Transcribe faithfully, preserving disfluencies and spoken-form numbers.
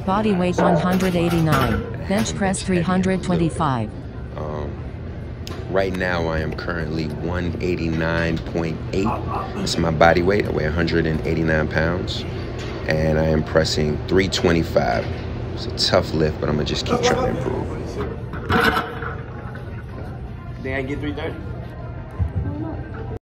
Body weight one hundred eighty-nine. Bench press three hundred twenty-five. Um, right now I am currently one eighty-nine point eight. That's my body weight. I weigh one hundred eighty-nine pounds. And I am pressing three twenty-five. It's a tough lift, but I'm gonna just keep trying to improve. Think I can get three thirty?